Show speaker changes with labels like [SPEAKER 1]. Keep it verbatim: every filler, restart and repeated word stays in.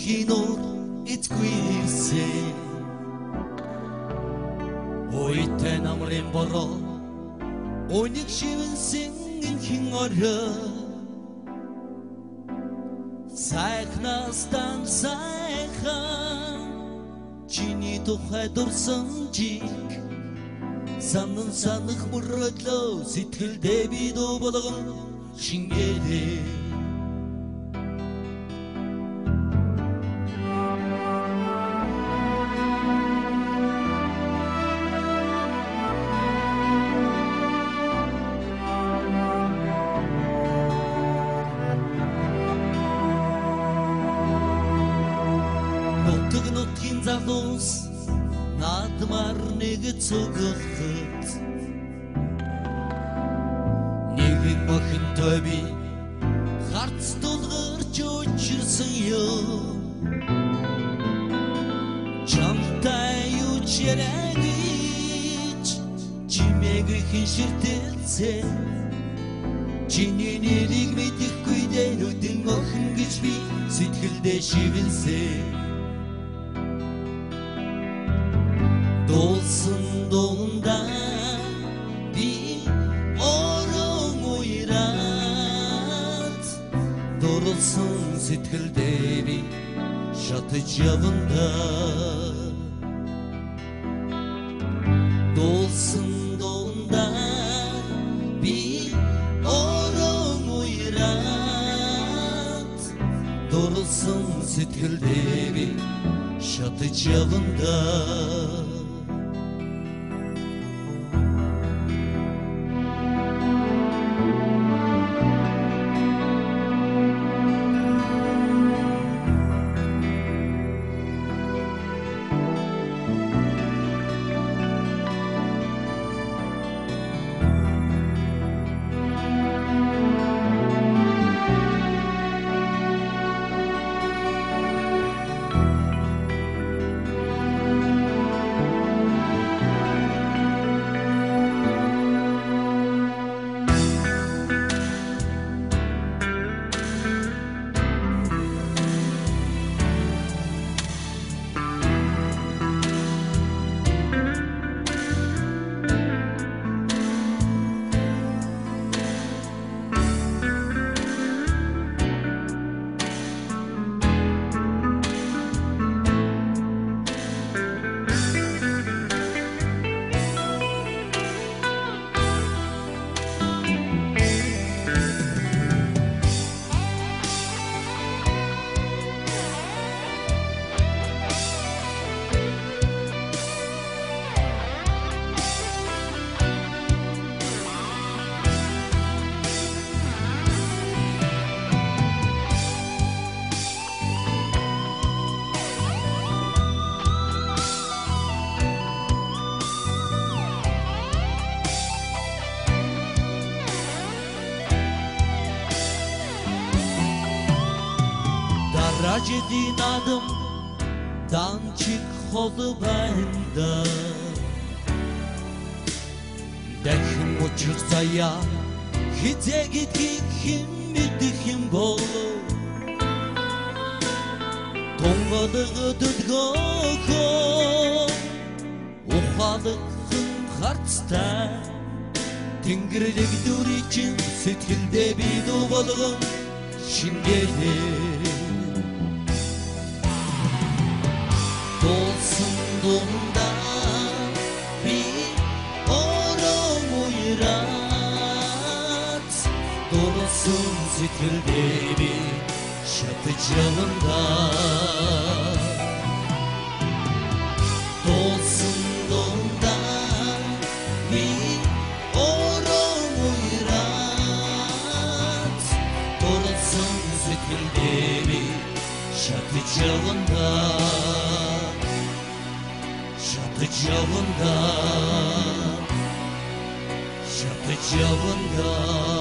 [SPEAKER 1] кинор итгүйсэ Ойтэн амрын боро Оник шивэнсэн хин орё Сайхнастан сайхан Чиний тухай дурсан жиг Санан санах мөрөдлөө Сэтгэлдээ би дуу болгон шингээдээ Нутгийн залуус наадмаар нэг цугахт Нэг мохинтой би харц тулгарч учирсан ёо Чамтай үчирэгич чимээгийн ширтэлцээ Чиний нэрийг мэдэхгүй дээ нүдэн мохин гэж би сэтгэлдээ шивэнсэ Dolsun dolunda bir orun uyrat Dorulsun sitkilde bir şatı cavında Dolsun dolunda bir orun uyrat Dorulsun sitkilde bir şatı cavında Rajedin adım dançık oldu bende Dekim uçursa ya Gide git git kim bitti kim bolu Tongadığı düdgoko Uhadık kım hartsta Tingirlik dur için Sitkilde bir duvalığım Şimgeli Dolsun dolunda bir orun uyrat Dolsun sitilde bir şatı çalında Dolsun dolunda bir orun uyrat Dolsun sitilde bir şatı çalında Şatı çalında Şatı çalında